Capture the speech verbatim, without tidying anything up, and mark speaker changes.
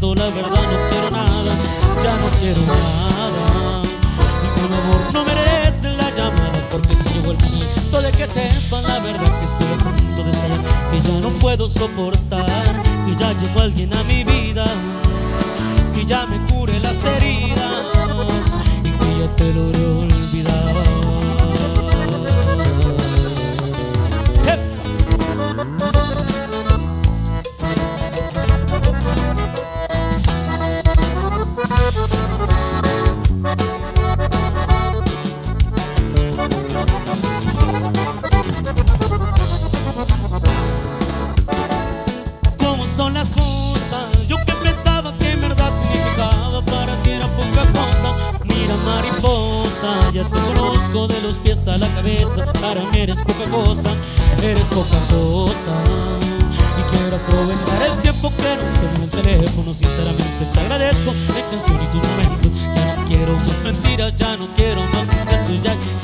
Speaker 1: siento, la verdad no quiero nada, ya no quiero nada. Ningún amor no merece la llamada, porque si llegó el momento de que sepan la verdad, que estoy a punto de estallar, que ya no puedo soportar, que ya llegó alguien a mi vida, que ya me cure las heridas y que ya te logré olvidar. ¿Cómo son las cosas? Yo que pensaba que en verdad significaba para ti era poca cosa. Mira, mariposa, ya te conozco de los pies a la cabeza. Para mí eres poca cosa, eres poca cosa. Y quiero aprovechar el tiempo que nos queda en el teléfono. Sinceramente te agradezco la intención y tus momentos. Ya no quiero más mentiras, ya no quiero más intentos, ya